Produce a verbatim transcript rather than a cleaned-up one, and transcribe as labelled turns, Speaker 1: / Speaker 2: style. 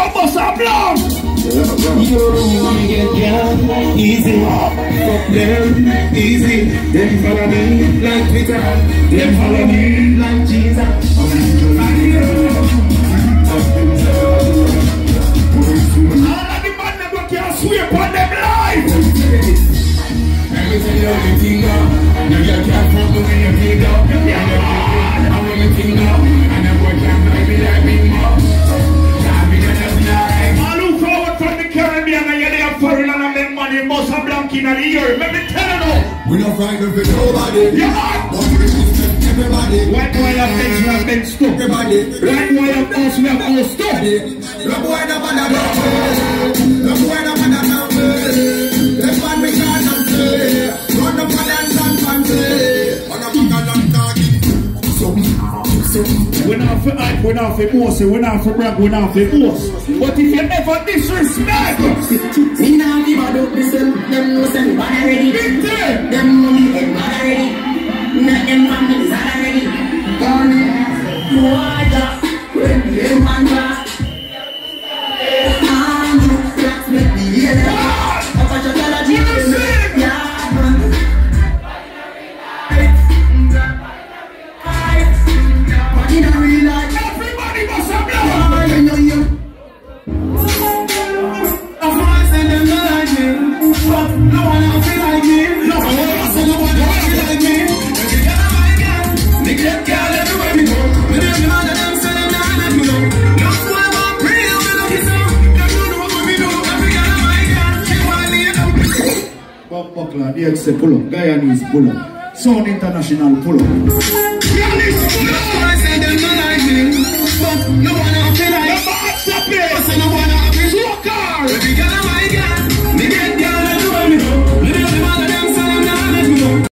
Speaker 1: Yo, boss, I'm blown.
Speaker 2: You wanna get down easy, fuck them easy. Them follow me like Twitter, them follow me like Jesus. All
Speaker 1: of the man never can sweep on them life.
Speaker 2: Everything you everything now, now you can't come to me and pick up. I'm everything now, and the boy can't buy me like me more. Can't be enough life.
Speaker 1: I look forward from the Caribbean and you're there foreign and I make money, most of blank in the year. Let me tell you now.
Speaker 3: We don't find them for nobody.
Speaker 1: Yeah.
Speaker 3: But we respect everybody.
Speaker 1: White boy have things we have been stuck.
Speaker 3: Everybody.
Speaker 1: Black boy have us we have all stuck.
Speaker 3: The boy the man that don't play. The boy the man that don't play. The man we can't play. Run up and dance and fancy. On a bag and talking. So, so.
Speaker 1: We're not for hype, we're not for boss, we're not for brag, we're not for boss. But if you ever disrespect,
Speaker 4: me now give a dope listen. Them know some bad already. Them know me head bad already. Not them families bad already. Gone water when the man back. And you cracks make the air. Up at your college, yeah, man. But in a real life,
Speaker 1: everybody must have blood.
Speaker 4: I know you.
Speaker 2: But no one else feel like me. No one else feel like me. Every girl I might get, they get girl everywhere we go. But every man of them say them not let me know. No one want real, me love you so. Don't you know what we do? Every girl I might get, she want me up.
Speaker 1: Bob Buckler, D X pull up, Guyanese pull up, Sound International pull up.
Speaker 2: No one say them not like me. But no one else feel